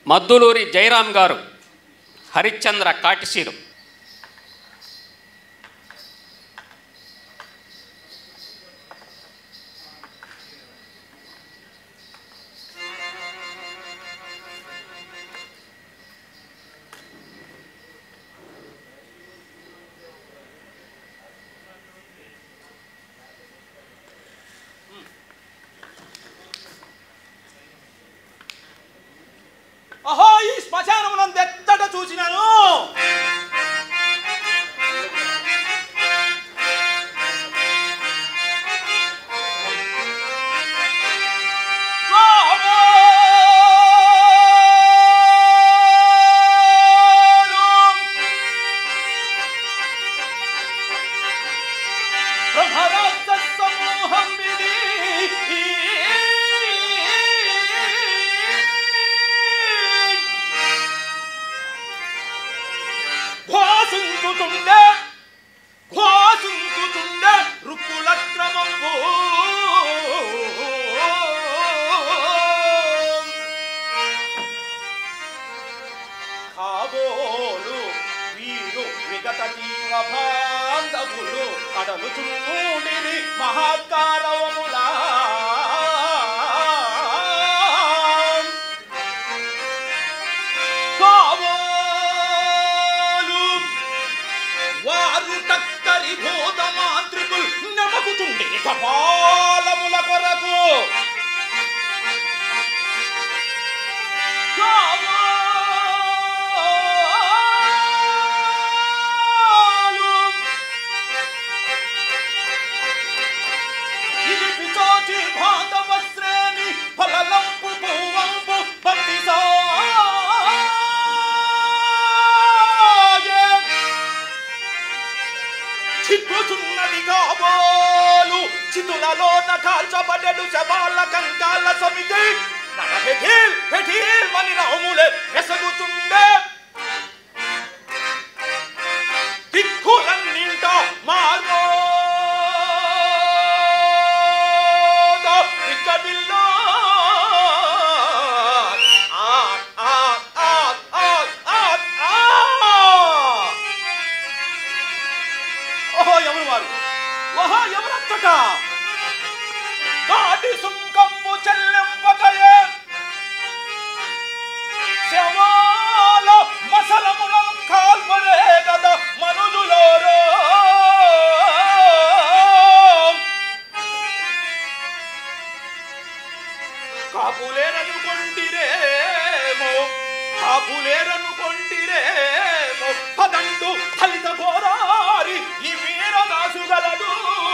మద్దులూరి జయరాం గారు, హరిశ్చంద్ర కాటిసీరు. అహో, ఈ శ్మశానమునందు ఎత్తట చూసినాను. కాబోలు వీరు విగత జీవ బాంధవులు అడలు చూడిరి మహాకారవములా. కాబోలు వారు టక్కరి భూత మాంత్రికులు నమకుతుండే కపాలముల కొరకు. చిక్కుచున్నది కాబోలు చితులలోన కాల్చబడెడు శవాల కంకాల సమితి పెఠీల్ మని రాములే వెసగుచుండే. దిక్కులన్నింట మారో విక్కడిల్లో ఎవరు వారు? ఓహో, ఎవరంతట కాటి సుంకమ్ము చెల్లెంపకయే శవాల మసలములను కాల్పరే గద మనుజులోరో. కాపులేరనుకొంటిరేమో పదండు ఫలిత ఘోరారి ఈ వీరదాసుగలడు.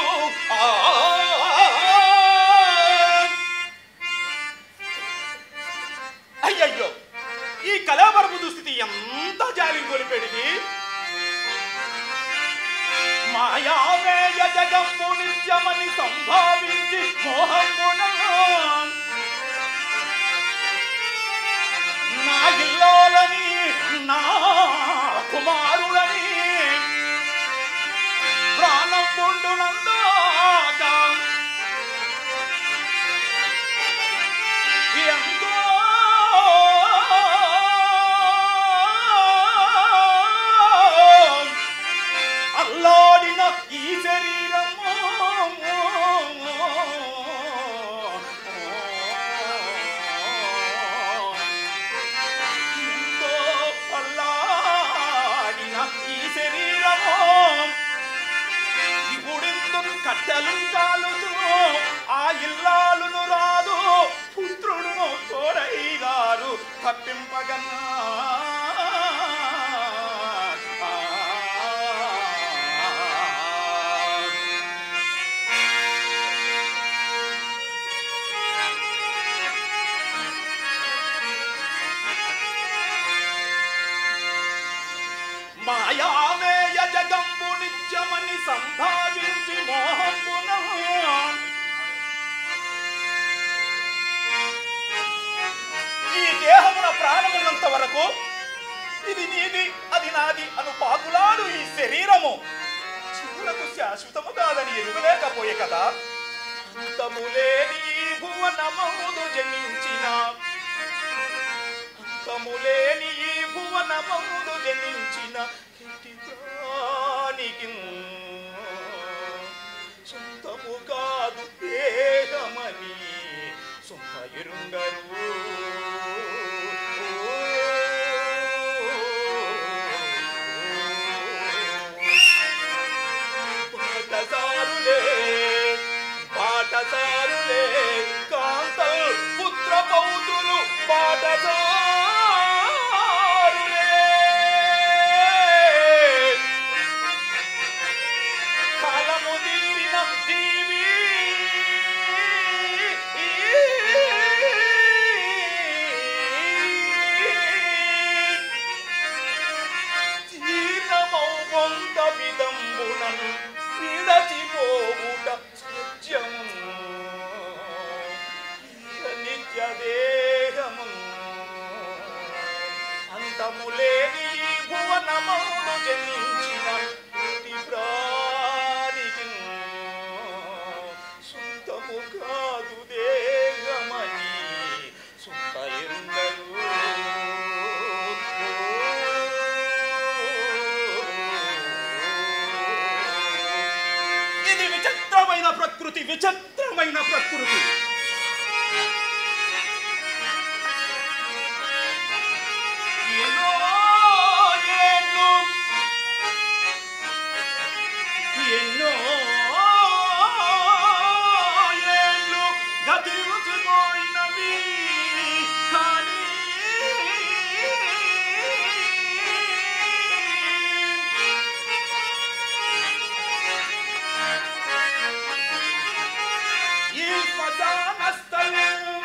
అయ్యయ్యో, ఈ కళాపరపు దుస్థితి ఎంత జాలి కొలిపెడిది. మాయామేయ జగమ్ము నిత్యమని సంభావించి మోహమున నా ఇల్లాలని నా కుమారులని ప్రాణం పొందునందాక ఎంతో అల్లాడిన ఈ శరీరము ఎంతో అల్లాడిన ఈ శరీరము ఇప్పుడెందు కట్టెలు కాలుతూ ఆ ఇల్లాలును రాదు పుత్రుడును తోడైగారు తప్పింపగన్నా. మాయామేయ జగంబు నిత్యమని సంభావించి మోహంబున ఈ దేహమున ప్రాణమున్నంత వరకు ఇది నీది అది నాది అను పాకులాడు ఈ శరీరము చివులకు శాశ్వతము కాదని ఎరుగలేకపోయే కదా. అంతములేని భువనమౌదు జనించిన అంతములేని ఈ భువనమందు జనించిన ఇట్టి ప్రాణికి సొంతము కాదు దేహమని సొంత ఎరుంగరు. బాటసారులే కాంత పుత్ర పౌత్రులు బాటసారులే కాలము తీరిన జీవి జీర్ణమౌ కొంత విదంబునను విడచిపోవుట సత్యము నిత్య దేహము అంతములేని భువనమందు జనించిన ప్రతి ప్రాణికి సొంతము కాదు దేహమని సొంత ఎందరు. ఇది విచిత్రమైన ప్రకృతి, విచిత్రమైన ప్రకృతి. ఎన్నో ఏళ్ళు గతించిపోయినవి కానీ ఈ శ్మశాన స్థలం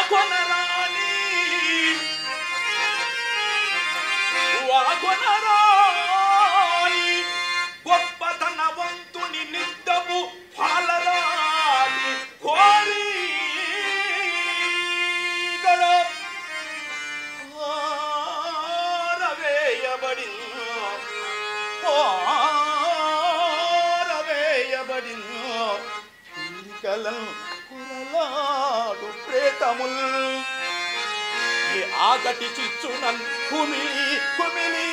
వాకొనరాని వాకొనరాని గొప్పతనవంతుని నిద్దపు పాలరాని కోరి కొరలాడు ప్రేతముల్ ఏ ఆగటి చిచ్చునన్ కుమిలి కుమిలి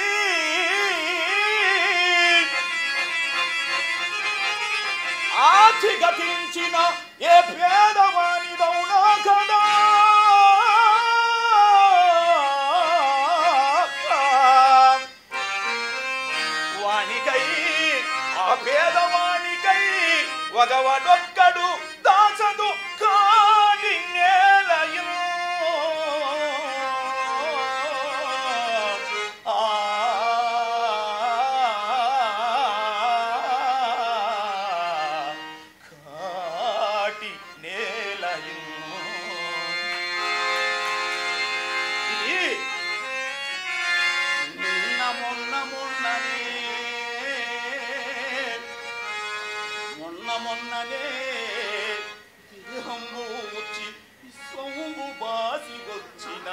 ఆచి గతించిన ఏ పేదవానిదౌనా కదా వానికై ఆ పేదవానికై వగవడొక్కడు దాచదు కాని నేలయు కాటి నేలయు నిన్న మొన్న మొన్ననే దేహంబూచి సొంగు బాసి వచ్చిన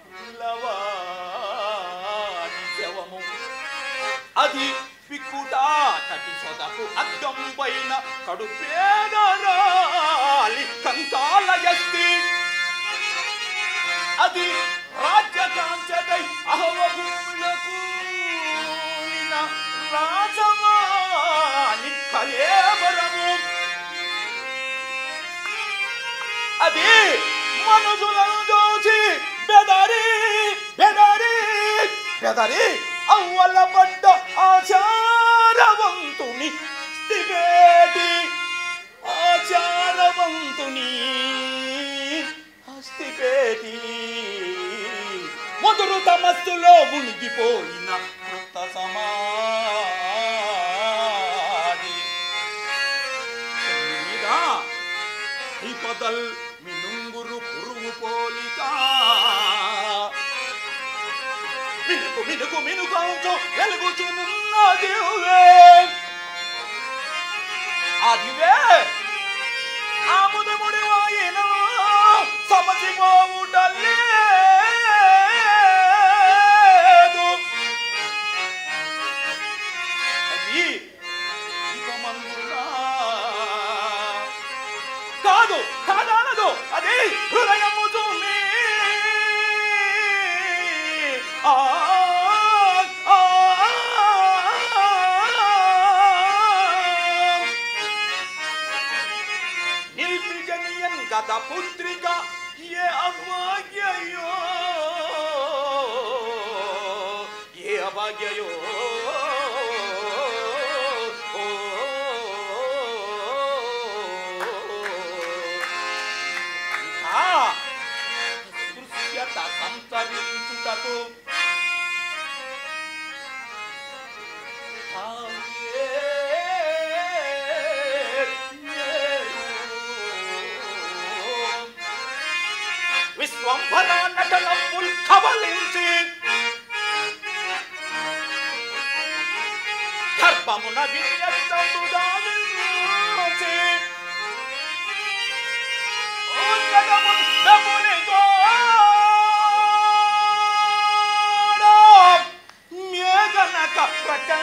పిల్లవాడి శవము అది పిక్కుటాటటి సొదకు అద్దం పైన కడుపేదరాలి కంకాల ఎత్తి అది రాజ్యకాంచకై అహవభూములకు రాజవాని కలేవరము అది మనుషులను దోచి బెదరి బెదరి బెదరి అవ్వల పడ్డ ఆచారవంతుని స్థిపేటి ఆచారవంతుని హస్తిపేటి మొదలు తమస్సులో మునిగిపోయిన కృత సమాధి పదల్ మినుంగురు పురుగు పోలిక మినుకు మినుకు మినుకంచు వెలుగుచునున్న దివ్వే అదివే ఆముది ముడివాయిన సమసిపోవుటలేదు అది కాదు కాదనదు అది హృదయము తుమ్మి నిల్పిగనియన్ గత పుత్రిక ఏ అభాగ్యయో ఏ అభాగ్యయో సంతరించుటకు విశ్వంభర నటనముల్ కబలించి గర్భమున విన్యస్తము దావించి ఉన్నతమున్ నమునితో మేఘనక ప్రక